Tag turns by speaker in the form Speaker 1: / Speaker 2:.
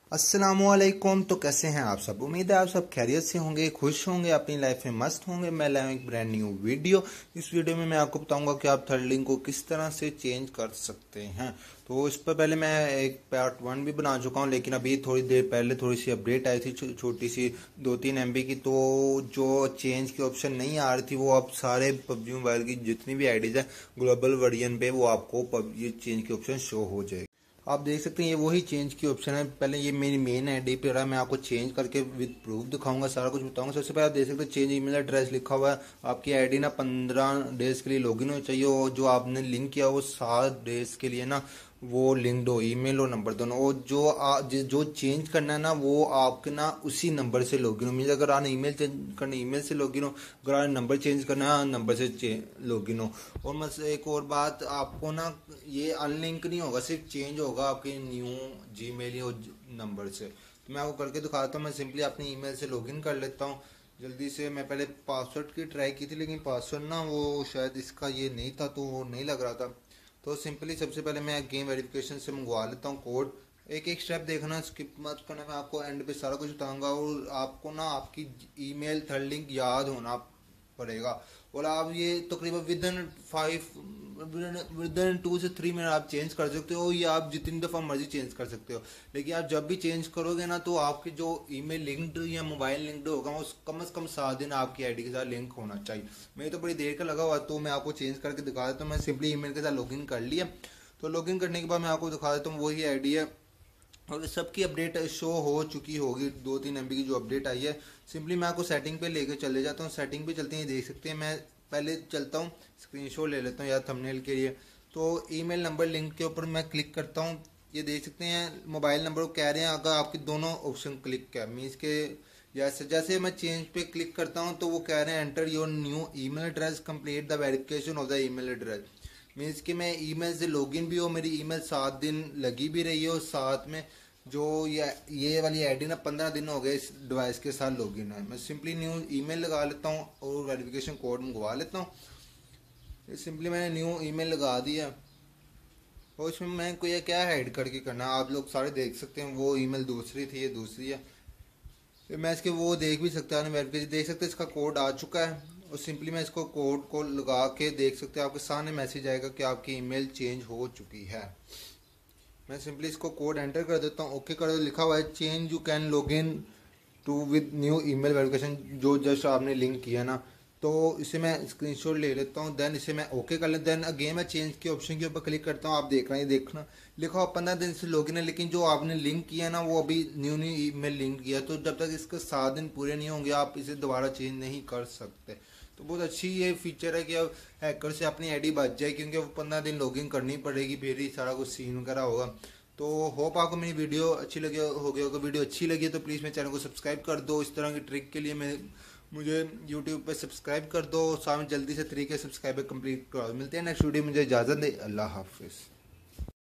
Speaker 1: अस्सलामुअलैकुम। तो कैसे हैं आप सब? उम्मीद है आप सब खैरियत से होंगे, खुश होंगे, अपनी लाइफ में मस्त होंगे। मैं लाया हूं एक ब्रांड न्यू वीडियो। इस वीडियो में मैं आपको बताऊंगा कि आप थर्ड लिंक को किस तरह से चेंज कर सकते हैं। तो इस पर पहले मैं एक पार्ट 1 भी बना चुका हूं, लेकिन अभी थोड़ी देर पहले थोड़ी सी अपडेट आई थी छोटी सी 2-3 MB की। तो जो चेंज की ऑप्शन नहीं आ रही थी वो अब सारे पबजी मोबाइल की जितनी भी आईडीज है ग्लोबल वर्जन पे वो आपको ये चेंज की ऑप्शन शो हो जाएगी। आप देख सकते हैं ये वही चेंज की ऑप्शन है। पहले ये मेरी मेन आईडी पे रहा, मैं आपको चेंज करके विद प्रूफ दिखाऊंगा, सारा कुछ बताऊंगा। सबसे पहले आप देख सकते हैं चेंज ईमेल एड्रेस लिखा हुआ है। आपकी आईडी ना 15 डेज के लिए लॉगिन होनी चाहिए और जो आपने लिंक किया वो 7 डेज के लिए ना वो लिंक्ड हो, ईमेल और नंबर दोनों। और जो चेंज करना है ना वो आपके ना उसी नंबर से लॉगिन हो। मीन अगर आपने ईमेल चेंज करना ईमेल से लॉगिन हो, अगर आपने नंबर चेंज करना है नंबर से लॉगिन हो। और बस एक और बात, आपको ना ये अनलिंक नहीं होगा, सिर्फ चेंज होगा आपके न्यू जीमेल और नंबर से। तो मैं आपको करके दिखाता हूँ। मैं सिंपली अपनी ईमेल से लॉगिन कर लेता हूँ जल्दी से। मैं पहले पासवर्ड की ट्राई की थी लेकिन पासवर्ड ना वो शायद इसका ये नहीं था तो वो नहीं लग रहा था। तो सिंपली सबसे पहले मैं गेम वेरिफिकेशन से मंगवा लेता हूँ कोड। एक एक स्टेप देखना, स्किप मत करना। मैं आपको एंड पे सारा कुछ बताऊंगा और आपको ना आपकी ईमेल थर्ड लिंक याद होना पड़ेगा। और आप ये तकरीबन विद इन 2 से 3 मिनट आप चेंज कर सकते हो, या आप जितनी दफ़ा मर्जी चेंज कर सकते हो। लेकिन आप जब भी चेंज करोगे ना तो आपके जो ईमेल लिंक्ड या मोबाइल लिंक्ड होगा वो कम से कम 7 दिन आपकी आईडी के साथ लिंक होना चाहिए। मैं तो बड़ी देर का लगा हुआ, तो मैं आपको चेंज करके दिखा देता हूँ। मैं सिंपली ईमेल के साथ लॉगिन कर लिया। तो लॉगिन करने के बाद मैं आपको दिखा देता हूँ वही आईडी है और सबकी अपडेट शो हो चुकी होगी। 2-3 MB की जो अपडेट आई है। सिंपली मैं आपको सेटिंग पे लेके चले जाता हूँ। सेटिंग पे चलते हैं, देख सकते हैं। मैं पहले चलता हूँ, स्क्रीनशॉट ले लेता हूँ या थंबनेल के लिए। तो ईमेल नंबर लिंक के ऊपर मैं क्लिक करता हूँ। ये देख सकते हैं मोबाइल नंबर कह रहे हैं, अगर आपके दोनों ऑप्शन क्लिक किया मीन्स के जैसे जैसे मैं चेंज पे क्लिक करता हूँ तो वो कह रहे हैं enter your new email address, complete the verification of the email address. Means कि मैं ईमेल से लॉगिन भी हो, मेरी ईमेल 7 दिन लगी भी रही है और साथ में जो ये वाली आईडी ना 15 दिन हो गए इस डिवाइस के साथ लॉगिन है। मैं सिंपली न्यू ईमेल लगा लेता हूँ और वेरिफिकेशन कोड मंगवा लेता हूँ। सिंपली मैंने न्यू ईमेल लगा दिया और इसमें मैं को ये क्या हाइड करके करना है आप लोग सारे देख सकते हैं। वो ईमेल दूसरी थी, ये दूसरी है। फिर मैं इसके वो देख भी सकता हूँ, वेरिफिकेशन देख सकते हैं। इसका कोड आ चुका है और सिंपली मैं इसको कोड को लगा के देख सकते हैं, आपके सामने मैसेज आएगा कि आपकी ईमेल चेंज हो चुकी है। मैं सिंपली इसको कोड एंटर कर देता हूँ, ओके कर दो। लिखा हुआ है change you can log in to with new email verification, जो जस्ट आपने लिंक किया ना। तो इसे मैं स्क्रीनशॉट ले लेता हूँ, देन इसे मैं ओके कर लेता हूँ। देन अगेन मैं चेंज के ऑप्शन के ऊपर क्लिक करता हूँ। आप देख रहे हैं, देखना लिखा हुआ 15 दिन से लॉगिन है, लेकिन जो आपने लिंक किया ना वो अभी न्यू ईमेल लिंक किया। तो जब तक इसके 7 दिन पूरे नहीं होंगे आप इसे दोबारा चेंज नहीं कर सकते। तो बहुत अच्छी ये फीचर है कि अब हैकर से अपनी आईडी बच जाए, क्योंकि वो 15 दिन लॉगिन करनी पड़ेगी, फिर ही सारा कुछ सीन वगैरह होगा। तो होप आपको मेरी वीडियो अच्छी लगी होगी। अगर वीडियो अच्छी लगी तो प्लीज़ मेरे चैनल को सब्सक्राइब कर दो। इस तरह की ट्रिक के लिए मुझे यूट्यूब पे सब्सक्राइब कर दो। साथ में जल्दी से तरीके सब्सक्राइबर कंप्लीट करो। मिलते हैं नेक्स्ट वीडियो, मुझे इजाज़त दे। अल्लाह हाफिज़।